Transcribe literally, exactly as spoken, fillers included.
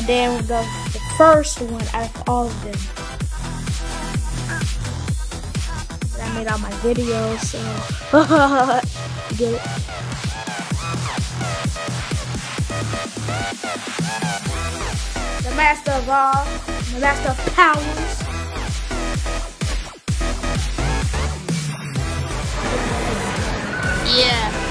And then the, the first one out of all of them. I made all my videos, so you get it. The master of all, the master of powers. Yeah.